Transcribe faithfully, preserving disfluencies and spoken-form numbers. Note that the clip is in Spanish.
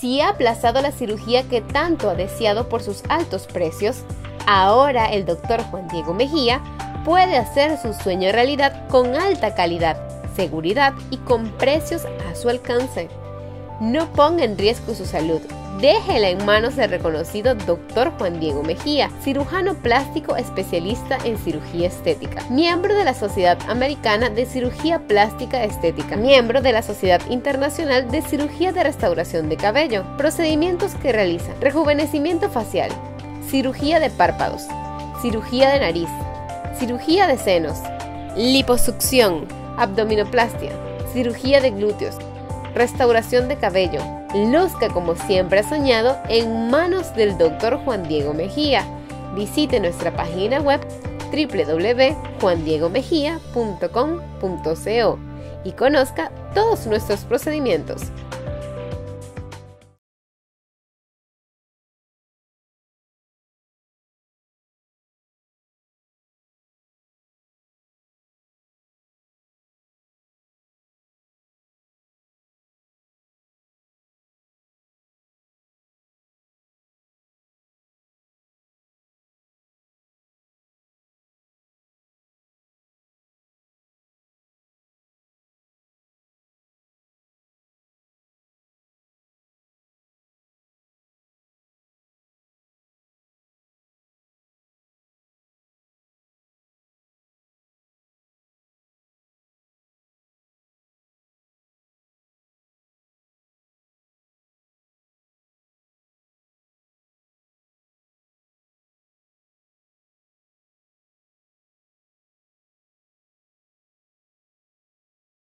Si ha aplazado la cirugía que tanto ha deseado por sus altos precios, ahora el doctor Juan Diego Mejía puede hacer su sueño realidad con alta calidad, seguridad y con precios a su alcance. No ponga en riesgo su salud. Déjela en manos del reconocido doctor Juan Diego Mejía, cirujano plástico especialista en cirugía estética, miembro de la Sociedad Americana de Cirugía Plástica Estética, miembro de la Sociedad Internacional de Cirugía de Restauración de Cabello. Procedimientos que realiza: rejuvenecimiento facial, cirugía de párpados, cirugía de nariz, cirugía de senos, liposucción, abdominoplastia, cirugía de glúteos, restauración de cabello. Luzca como siempre ha soñado en manos del doctor Juan Diego Mejía. Visite nuestra página web w w w punto juan diego mejía punto com punto co y conozca todos nuestros procedimientos.